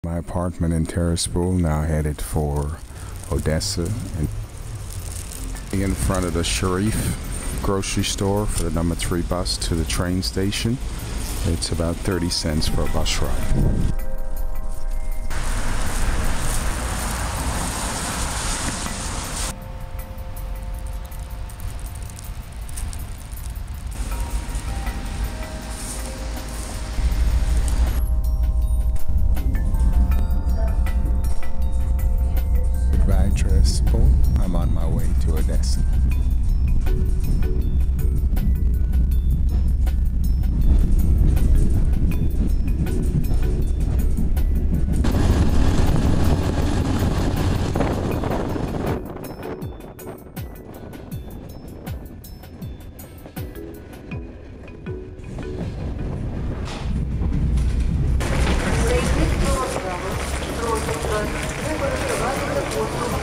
My apartment in Tiraspol, now headed for Odesa, and in front of the Sharif grocery store for the number 3 bus to the train station. It's about 30 cents for a bus ride. Goodbye, Tiraspol. I'm on my way to Odesa. Просить вас, просить вас, ви переживаєте послугу